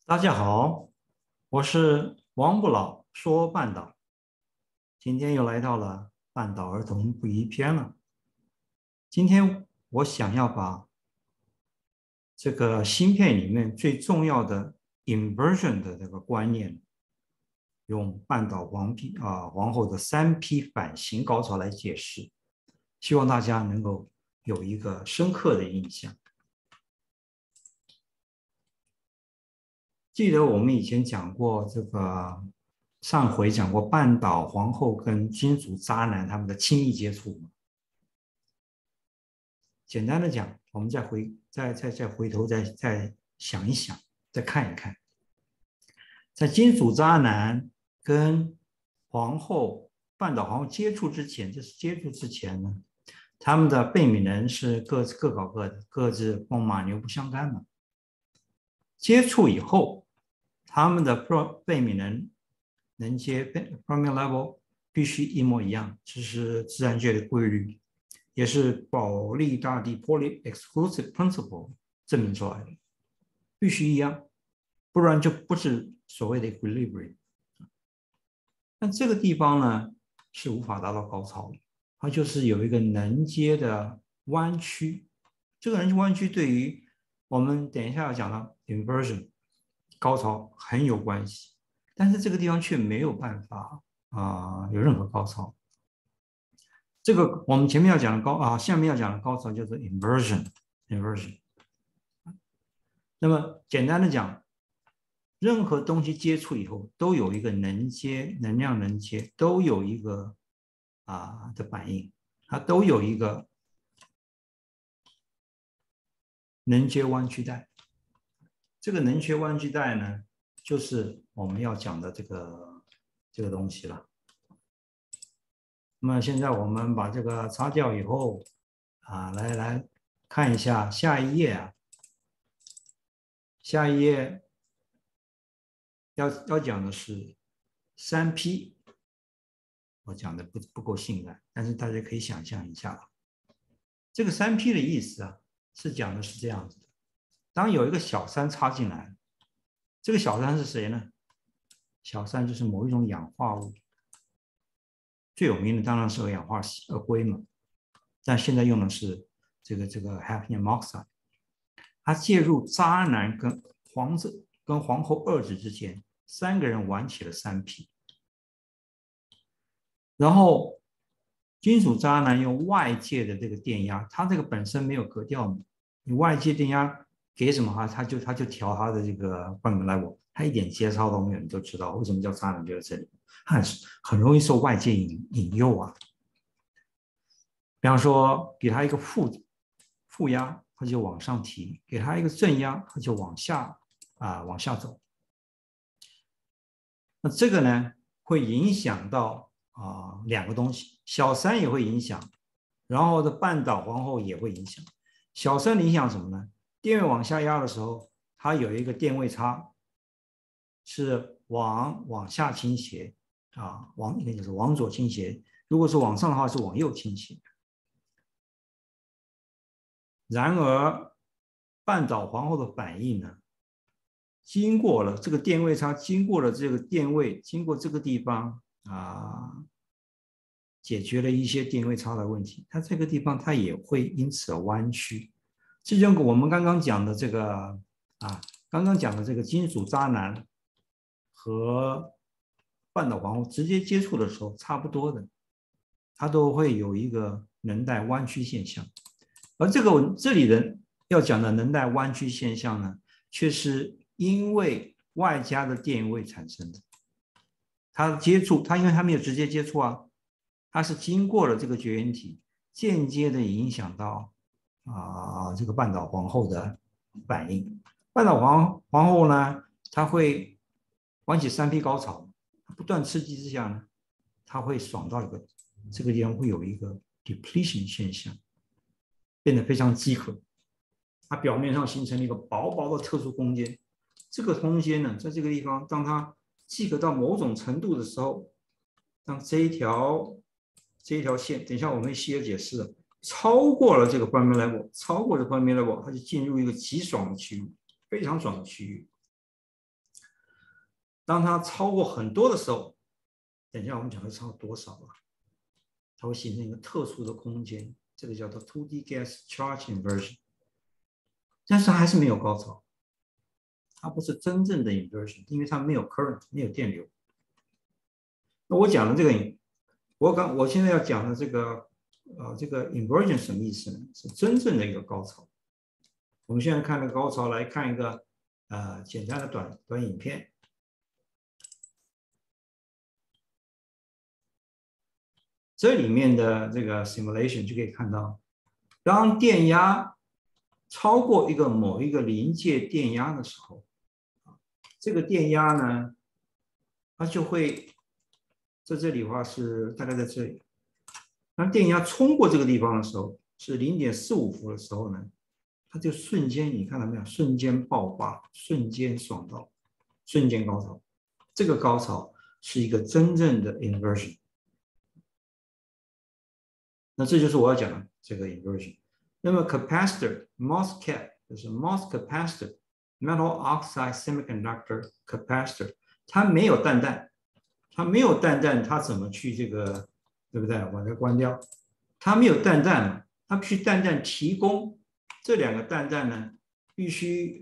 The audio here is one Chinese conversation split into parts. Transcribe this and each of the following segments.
大家好，我是王不老说半岛，今天又来到了半岛儿童不宜篇了。今天我想要把这个芯片里面最重要的 inversion 的这个观念，用半岛皇后的3P 反型高潮来解释，希望大家能够有一个深刻的印象。记得我们以前讲过这个，上回讲过半岛皇后跟金主渣男他们的亲密接触嘛。简单的讲，我们再回头再想一想，再看一看，在金主渣男跟半岛皇后接触之前，就是接触之前呢，他们的背面人是各搞各的，各自风马牛不相干嘛。接触以后，他们的背面人能接 Fermi level 必须一模一样，这是自然界的规律，也是保利大帝 Pauli exclusive principle 证明出来的，必须一样，不然就不是所谓的 equilibrium。那这个地方呢是无法达到高潮的，它就是有一个能接的弯曲，这个能接弯曲对于我们等一下要讲到 inversion 高潮很有关系，但是这个地方却没有办法有任何高潮。这个我们前面要讲的下面要讲的高潮叫做 inversion。那么简单的讲，任何东西接触以后都有一个能量能接，都有一个的反应，它都有一个能接弯曲带。这个能接弯曲带呢，就是我们要讲的这个东西了。那么现在我们把这个擦掉以后来看一下下一页啊。下一页要讲的是3P，我讲的不够性感，但是大家可以想象一下，这个3P 的意思是讲的是这样子的：当有一个小三插进来，这个小三是谁呢？小三就是某一种氧化物，最有名的当然是二氧化硅嘛，但现在用的是这个 hafnium oxide。它介入渣男跟皇后二子之间，3个人玩起了3P。然后金属渣男用外界的这个电压，它这个本身没有隔掉嘛，你外界电压给什么他就调它的这个半个 level， 它一点节操都没有，你就知道为什么叫渣男就在这里，它很容易受外界引诱啊。比方说，给他一个负压，它就往上提；给他一个正压，它就往下走。那这个呢，会影响到2个东西，小三也会影响，然后的半岛皇后也会影响。小三影响什么呢？电位往下压的时候，它有一个电位差，是往下倾斜应该就是往左倾斜；如果是往上的话，是往右倾斜。然而，半岛皇后的反应呢，经过了这个电位差，经过了这个电位，经过这个地方解决了一些电位差的问题，它这个地方它也会因此而弯曲。这就跟我们刚刚讲的这个金属渣男和半岛皇后直接接触的时候差不多的，它都会有一个能带弯曲现象。而这里的要讲的能带弯曲现象呢，却是因为外加的电位产生的。它因为它没有直接接触它是经过了这个绝缘体，间接的影响到这个半岛皇后的反应。半岛皇后呢，它会玩起3P 高潮，不断刺激之下呢，它会爽到这个地方会有一个 depletion 现象，变得非常饥渴。它表面上形成了一个薄薄的特殊空间，这个空间呢，在这个地方，当它饥渴到某种程度的时候，当这一条线，等一下我们会细而解释的，超过了这个 Fermi level， 超过了 Fermi level， 它就进入一个极爽的区域，非常爽的区域。 当它超过很多的时候，等一下我们讲会超过多少啊？它会形成一个特殊的空间，这个叫做 2D gas charge inversion。但是它还是没有高潮，它不是真正的 inversion， 因为它没有 current， 没有电流。那我讲的这个，我现在要讲的这个这个 inversion 什么意思呢？是真正的一个高潮。我们现在看那个高潮，来看一个简单的短影片。这里面的这个 simulation 就可以看到，当电压超过某一个临界电压的时候，这个电压呢，它就会在这里的话是大概在这里。当电压冲过这个地方的时候，是0.45伏的时候呢，它就瞬间，你看到没有？瞬间爆发，瞬间爽到，瞬间高潮。这个高潮是一个真正的 inversion。那这就是我要讲的这个 inversion。那么 capacitor MOSFET 就是 MOS capacitor metal oxide semiconductor capacitor， 它没有蛋蛋，它怎么去这个，对不对？我把它关掉。它没有蛋蛋，它必须蛋蛋提供这两个蛋蛋呢，必须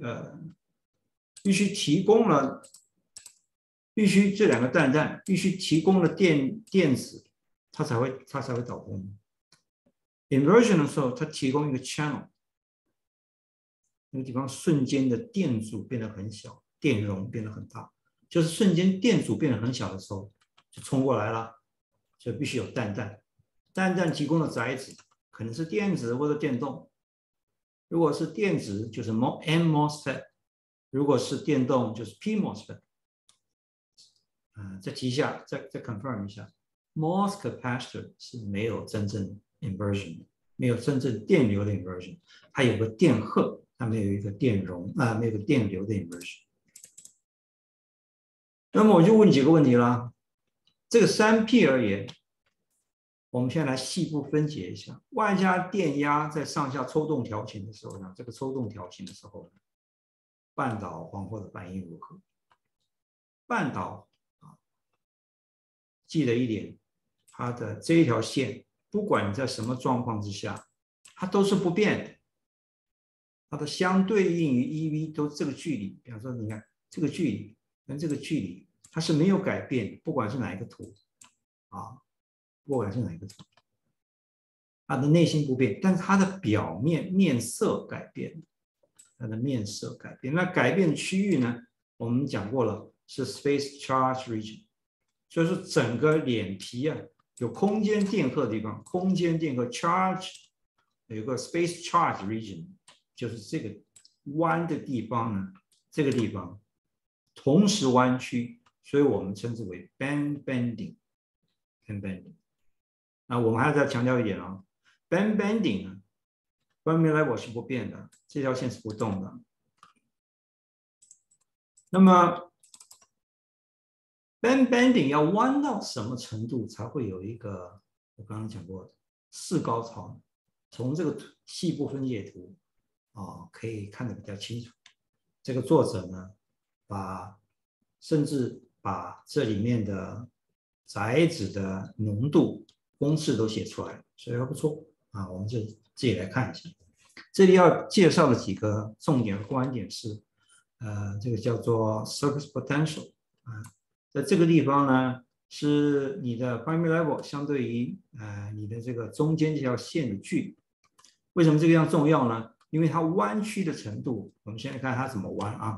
提供了，这两个蛋蛋必须提供了电子，它才会导通。Inversion 的时候，它提供一个 channel， 那个地方瞬间的电阻变得很小，电容变得很大，就是瞬间电阻变得很小的时候，就冲过来了，所以必须有蛋蛋。蛋蛋提供的载体可能是电子或者电动，如果是电子就是 N MOSFET， 如果是电动就是 P MOSFET。再提一下，再 confirm 一下 ，MOS capacitor 是没有真正 inversion 的，没有真正电流的 inversion， 它有个电荷，它没有一个电容没有个电流的 inversion。那么我就问几个问题了，这个3P 而言，我们先来细部分解一下，外加电压在上下抽动调情的时候呢，这个抽动调情的时候呢，半导黄后的反应如何？半导记得一点，它的这一条线，不管在什么状况之下，它都是不变的。它的相对应于 EV 都是这个距离，比方说，你看这个距离跟这个距离，它是没有改变，不管是哪一个图不管是哪一个图，它的内心不变，但是它的表面面色改变，它的面色改变。那改变的区域呢，我们讲过了，是 space charge region。所以说整个脸皮有空间电荷的地方，空间电荷 charge 有一个 space charge region， 就是这个弯的地方呢，这个地方同时弯曲，所以我们称之为 band bending。那我们还要再强调一点band bending 呢 ，Fermi level 是不变的，这条线是不动的。那么band bending 要弯到什么程度才会有一个我刚刚讲过的4高潮？从这个细部分解图可以看得比较清楚。这个作者呢，甚至把这里面的载子的浓度公式都写出来了，所以还不错我们就自己来看一下。这里要介绍的几个重点和观点是，这个叫做 surface potential 在这个地方呢，是你的 Fermi level 相对于你的这个中间这条线的距离。为什么这个样重要呢？因为它弯曲的程度，我们现在看它怎么弯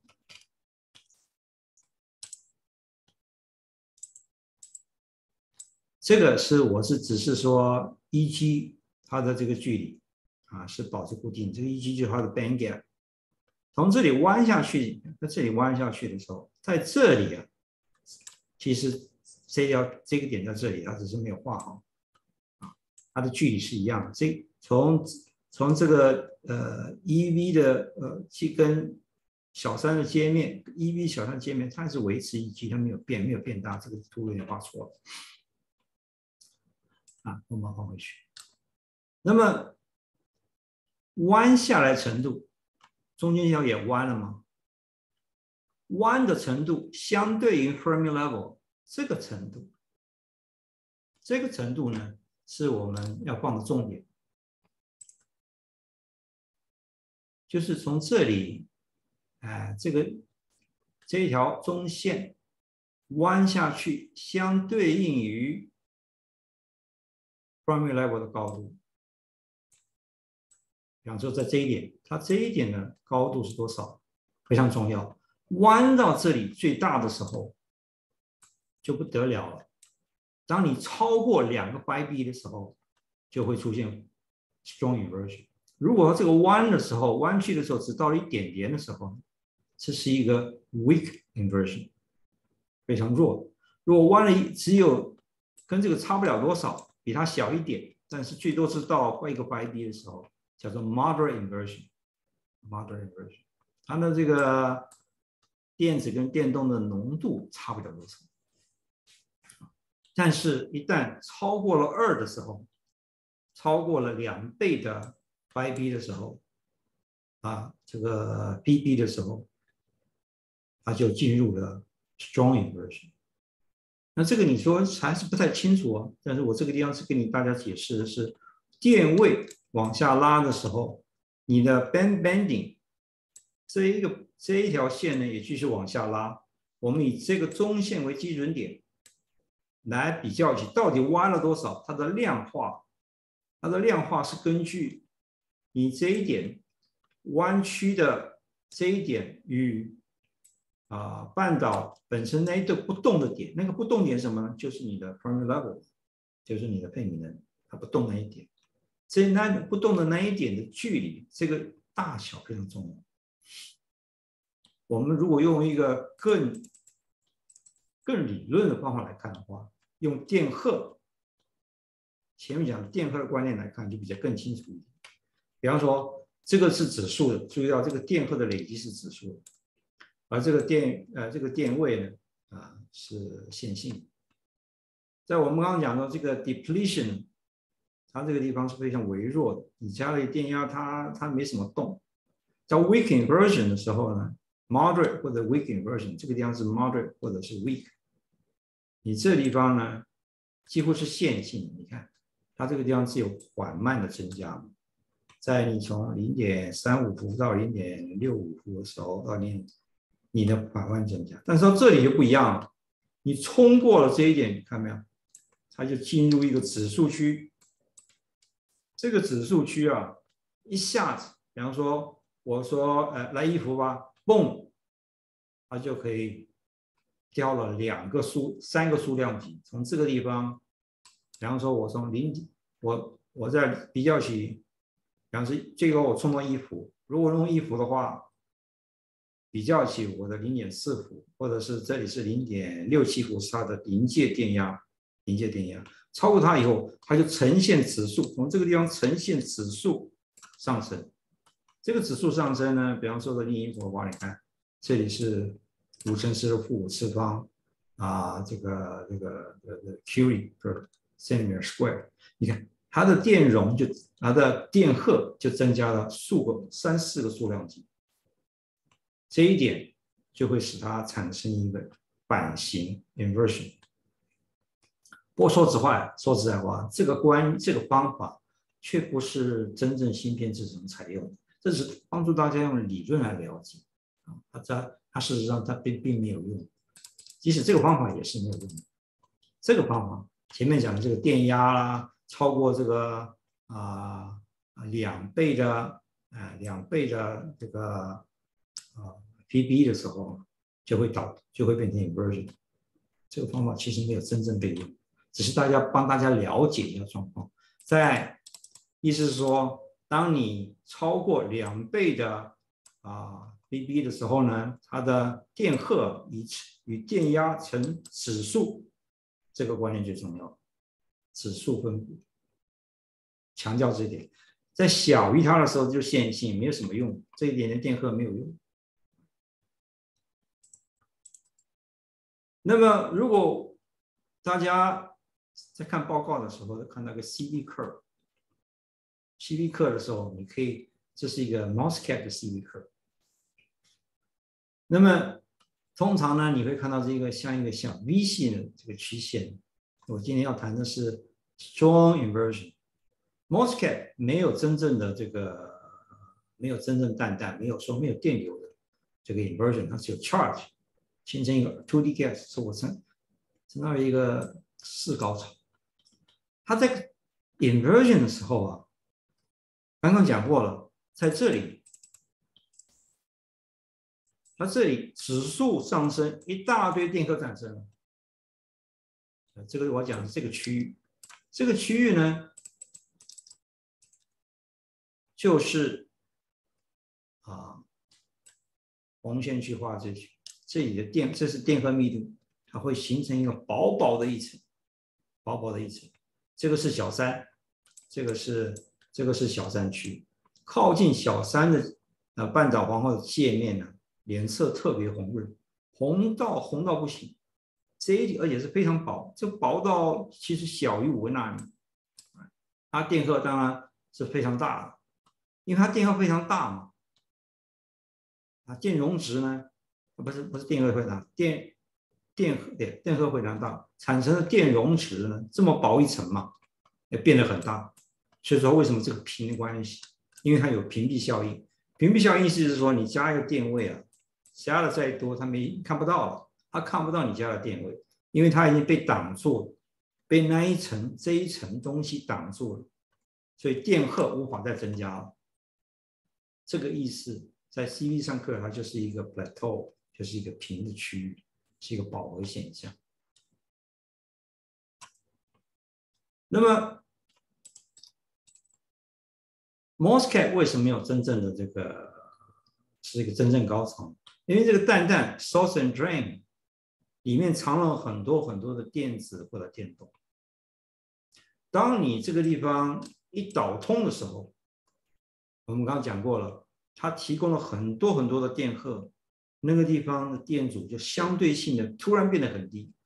这个我只是说 EG 它的这个距离是保持固定，这个 EG 就是它的 band gap。从这里弯下去，在这里弯下去的时候，在这里其实这个点在这里，它只是没有画好它的距离是一样的。从这个EV 的跟小三的接面 ，EV 小三接面，它是维持1G，它没有变大。这个图有点画错了我们放回去。那么弯下来程度，中间这条也弯了吗？ 弯的程度相对于 Fermi level 这个程度，这个程度呢是我们要放的重点，就是从这里，这一条中线弯下去，相对应于 Fermi level 的高度。比方说，在这一点，它这一点的高度是多少？非常重要。弯到这里最大的时候，就不得了了。当你超过2个 πb 的时候，就会出现 strong inversion。如果这个弯的时候，弯曲的时候只到了1点点的时候，这是一个 weak inversion， 非常弱。如果弯了只有跟这个差不了多少，比它小一点，但是最多是到1个 πb 的时候，叫做 moderate inversion。moderate inversion， 它的这个电子跟电动的浓度差不了多少。但是，一旦超过了2的时候，超过了2倍的 πb 的时候，这个 bb 的时候，它就进入了 strong inversion。那这个你说还是不太清楚啊，但是我这个地方是跟大家解释的是，电位往下拉的时候，你的 band bending 这一条线呢也继续往下拉。我们以这个中线为基准点，来比较起到底弯了多少，它的量化是根据你这一点弯曲的这一点与半岛本身那一个不动的点，那个不动点是什么呢？就是你的 Fermi level， 就是你的佩米能，它不动那一点。那不动的那一点的距离，这个大小非常重要。我们如果用一个更理论的方法来看的话，用电荷，前面讲的电荷的观念来看，就比较更清楚一点。比方说，这个是指数的，注意到这个电荷的累积是指数的，而这个电位呢，是线性。在我们刚刚讲到这个 depletion， 它这个地方是非常微弱的，你加了电压，它没什么动。到 weak inversion 的时候呢， moderate 或者 weak inversion， 这个地方是 moderate 或者是 weak， 你这地方呢几乎是线性。你看它这个地方是有缓慢的增加，在你从 0.35 伏到 0.65 伏的时候，你的缓慢增加。但是到这里就不一样了，你冲过了这一点，看到没有？它就进入一个指数区。这个指数区一下子，比方说我说来1伏吧，嘣，它就可以掉了3个数量级。从这个地方，比方说我从我在比较起，比方说这个我冲到1伏，如果用1伏的话，比较起我的 0.4 伏，或者是这里是 0.67 伏，是它的临界电压。超过它以后，它就呈现指数，从这个地方呈现指数上升。这个指数上升呢，比方说的另一幅画，你看这里是5乘10的负5次方这个Curie per centimeter square， 你看它的电容它的电荷就增加了3、4个数量级，这一点就会使它产生一个板型 inversion。不过说实在话，这个方法却不是真正芯片制成采用的，这是帮助大家用理论来了解它事实上它并没有用，即使这个方法也是没有用的。这个方法前面讲的这个电压啦，超过这个2倍的这个PB 的时候，就会变成 inversion。这个方法其实没有真正被用。只是帮大家了解一下状况，意思是说，当你超过2倍的BB 的时候呢，它的电荷与电压成指数，这个观念最重要，指数分布，强调这一点。在小于它的时候就线性，没有什么用，这一点的电荷没有用。那么如果大家在看报告的时候，看那个 CV curve，CV curve 的时候，你可以，这是一个 MOSFET 的 CV curve。那么通常呢，你会看到这个像一个像 V 系的这个曲线。我今天要谈的是 strong inversion。MOSFET 没有真正的这个，没有真正淡淡，没有电流的这个 inversion， 它是有 charge 形成一个 2D gas， 是我称为一个4高潮。它在 inversion 的时候啊，刚刚讲过了，在这里。它这里指数上升，一大堆电荷产生了。这个我讲的这个区域，这个区域呢，就是红线去画这里，这里的这是电荷密度，它会形成一个薄薄的一层，薄薄的一层。这个是小3，这个是小3区，靠近小3的半岛黄后的界面呢。脸色特别红润，红到不行，而且是非常薄，这薄到其实小于5纳米。它电荷当然是非常大的，因为它电荷非常大嘛。电容值呢，不是电荷非常大，电荷非常大，产生的电容值呢这么薄一层嘛，也变得很大。所以说为什么这个频的关系？因为它有屏蔽效应。屏蔽效应意思是说你加一个电位啊。加的再多，它看不到了，它看不到你加的电位，因为它已经被挡住了，被这一层东西挡住了，所以电荷无法再增加了。这个意思在 CV 上课，它就是一个 plateau， 就是一个平的区域，是一个饱和现象。那么 MOSFET 为什么没有真正的是一个真正高潮？因为这个蛋 source and drain 里面藏了很多很多的电子或者电动。当你这个地方一导通的时候，我们刚刚讲过了，它提供了很多很多的电荷，那个地方的电阻就相对性的突然变得很低，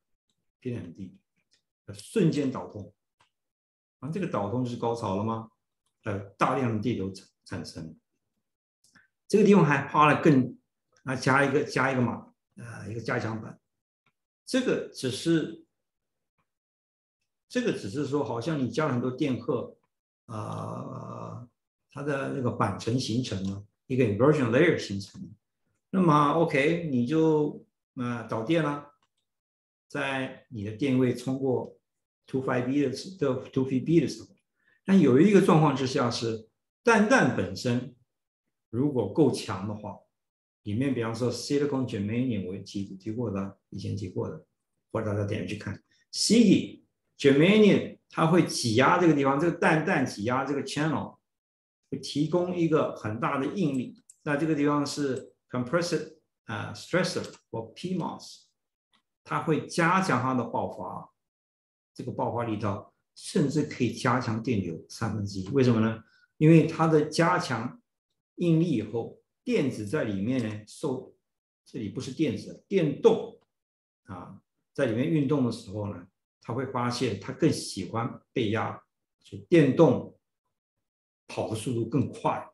瞬间导通。这个导通就是高潮了吗？大量的电流产生。这个地方还花了加一个一个加强版。这个只是说，好像你加了很多电荷，它的那个板层形成了一个 inversion layer 形成了。那么 OK， 你就导电了，在你的电位冲过 2pB 的时候，那有一个状况之下是蛋本身如果够强的话，里面比方说 silicon germanium 我提过的，以前提过的，或者大家点去看 CD germanium 它会挤压这个地方，这个蛋挤压这个 channel 会提供一个很大的应力。那这个地方是 compressor stressor 或 PMOS， 它会加强它的爆发，这个爆发力道甚至可以加强电流1/3。为什么呢？因为它的加强应力以后，电子在里面呢这里不是电子，电动在里面运动的时候呢，它会发现它更喜欢被压，就电动跑的速度更快。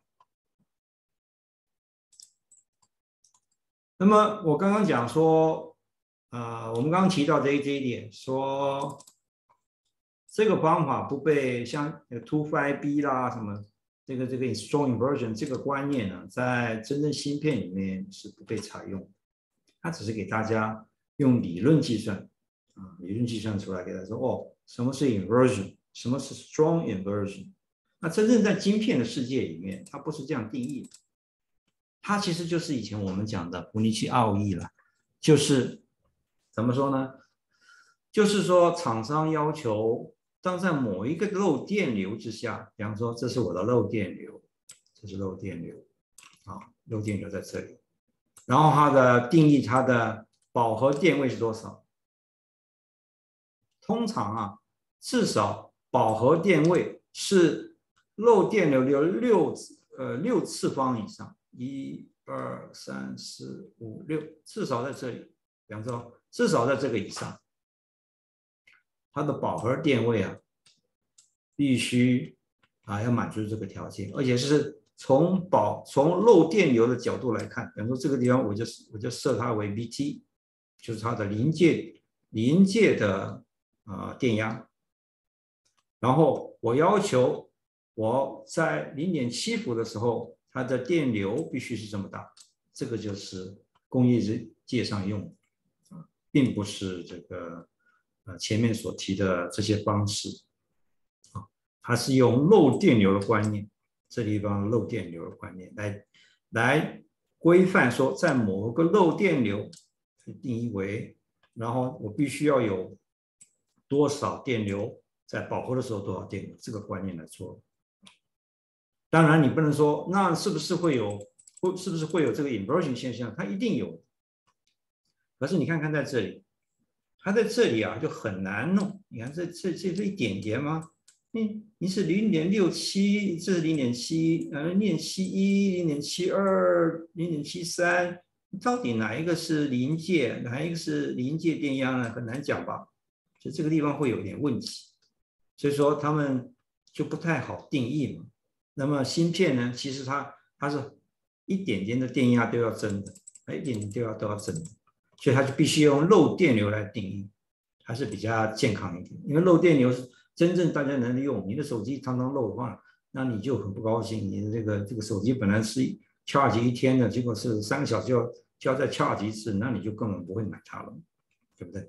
那么我刚刚讲说，我们刚刚提到这一点，说这个方法不被像 2pB 啦什么这个 strong inversion 这个观念呢，在真正芯片里面是不被采用的。它只是给大家用理论计算出来，给大家说什么是 inversion， 什么是 strong inversion。那真正在晶片的世界里面，它不是这样定义的。它其实就是以前我们讲的普尼奇奥义了，就是怎么说呢？就是说厂商要求，当在某一个漏电流之下，比方说这是我的漏电流，这是漏电流，漏电流在这里，然后它的定义它的饱和电位是多少？通常至少饱和电位是漏电流的6次方以上。1、2、3、4、5、6，至少在这里，比方说至少在这个以上，它的饱和电位必须要满足这个条件，而且是从漏电流的角度来看，比方说这个地方我就设它为 VT， 就是它的临界的电压。然后我要求我在0.7伏的时候，它的电流必须是这么大，这个就是工业界上用的，并不是这个前面所提的这些方式啊，它是用漏电流的观念，这地方漏电流的观念来规范说，在某个漏电流定义为，然后我必须要有多少电流。在饱和的时候多少电流，这个观念来做。当然，你不能说那是不是会有这个 inversion 现象？它一定有。可是你看看在这里，它在这里啊就很难弄。你看这一点点吗？你是0.67，这是0.7，0.71、0.72、0.73，到底哪一个是临界，哪一个是临界电压呢？很难讲吧？所以这个地方会有点问题。所以说他们就不太好定义嘛。那么芯片呢，其实它是一点点的电压都要增的，一点点都要增的，所以它就必须用漏电流来定义，还是比较健康一点。因为漏电流是真正大家能用，你的手机常常漏的话，那你就很不高兴。你的这个手机本来是charge 1天的，结果是3个小时就要再 charge 一次，那你就根本不会买它了，对不对？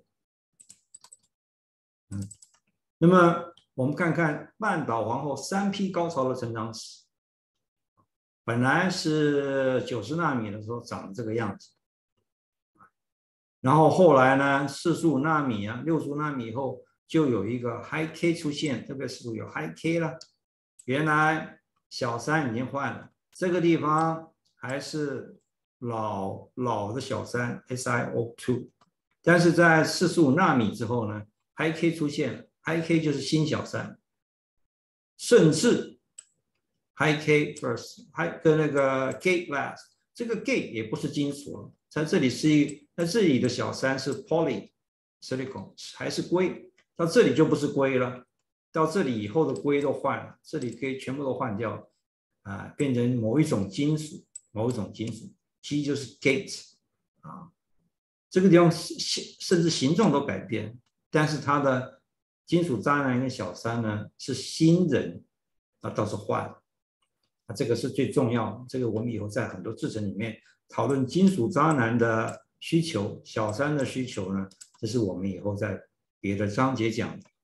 那么我们看看半岛皇后3P 高潮的成长史。本来是90纳米的时候长这个样子，然后后来呢，45纳米啊，65纳米以后就有一个 High K 出现，这个是有 High K 了。原来小3已经换了，这个地方还是老的小3 SiO2， 但是在45纳米之后呢 ，High K 出现了。High K 就是新小3，甚至 High K first 还跟那个 Gate last， 这个 Gate 也不是金属了，在这里的小3是 Poly Silicon， 还是硅，到这里就不是硅了，到这里以后的硅都换了，这里可以全部都换掉变成某一种金属，G 就是 Gate 这个地方甚至形状都改变，但是它的金属渣男跟小3呢是新人，倒是换了，这个是最重要的。这个我们以后在很多制程里面讨论金属渣男的需求、小3的需求呢，这是我们以后在别的章节讲的。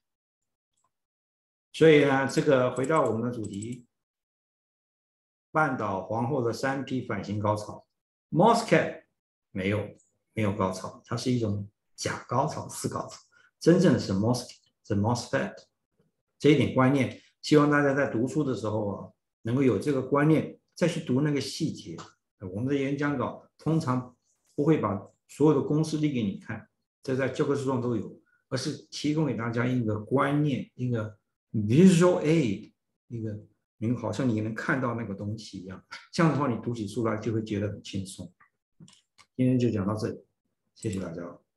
所以呢，这个回到我们的主题，半岛皇后的3P 反型高潮 ，MOSFET 没有高潮，它是一种假高潮、次高潮。真正的是 MOSFET， 这一点观念，希望大家在读书的时候能够有这个观念，再去读那个细节。我们的演讲稿通常不会把所有的公式列给你看，这在教科书上都有，而是提供给大家一个观念，一个 visual aid， 你好像你能看到那个东西一样。这样的话，你读起书来就会觉得很轻松。今天就讲到这里，谢谢大家。